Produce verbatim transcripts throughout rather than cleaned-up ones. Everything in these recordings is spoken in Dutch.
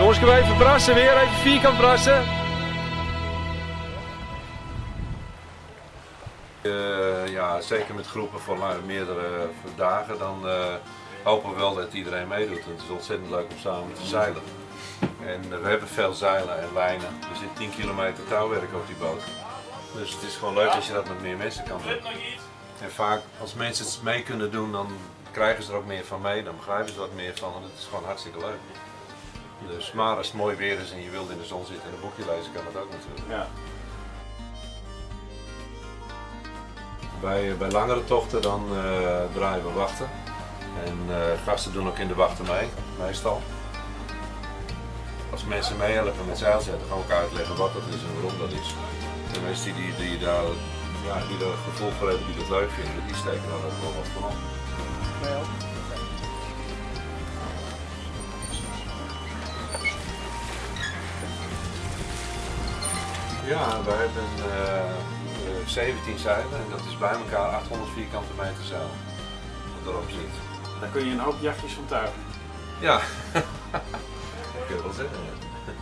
Jongens, kunnen we even brassen weer? Even vierkant brassen. Uh, ja, zeker met groepen van uh, meerdere dagen, dan uh, hopen we wel dat iedereen meedoet. Het is ontzettend leuk om samen te zeilen. En uh, we hebben veel zeilen en lijnen. Er zit tien kilometer touwwerk op die boot. Dus het is gewoon leuk als je dat met meer mensen kan doen. En vaak als mensen het mee kunnen doen, dan krijgen ze er ook meer van mee, dan begrijpen ze er wat meer van en het is gewoon hartstikke leuk. Dus, maar als het mooi weer is en je wilt in de zon zitten en een boekje lezen, kan dat ook natuurlijk. Ja. Bij, bij langere tochten dan uh, draaien we wachten. En uh, gasten doen ook in de wachten mee, meestal. Als mensen meehelpen met zeilzetten, gaan we ook uitleggen wat dat is en waarom dat is. De mensen die, die, die, daar, ja, die er gevoel voor hebben, die dat leuk vinden, die steken daar ook wel wat van op. Ja. Ja, we hebben uh, zeventien zeilen en dat is bij elkaar achthonderd vierkante meter zeil wat erop zit. Dan kun je een hoop jachtjes van tuigen. Ja, dat kun je wel zeggen. Ja.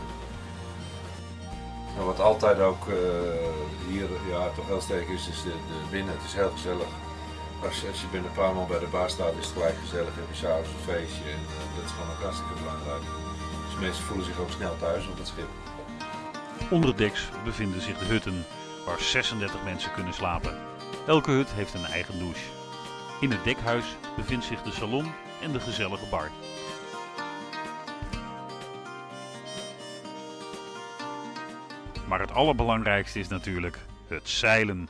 Nou, wat altijd ook uh, hier ja, toch heel sterk is, is de, de binnen. Het is heel gezellig. Als je, als je binnen een paar man bij de baas staat, is het gelijk gezellig. Heb je s'avonds een feestje en uh, dat is gewoon ook hartstikke belangrijk. Dus mensen voelen zich ook snel thuis op het schip. Onderdeks bevinden zich de hutten, waar zesendertig mensen kunnen slapen. Elke hut heeft een eigen douche. In het dekhuis bevindt zich de salon en de gezellige bar. Maar het allerbelangrijkste is natuurlijk het zeilen.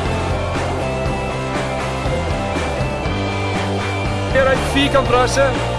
Weer even vierkant brassen.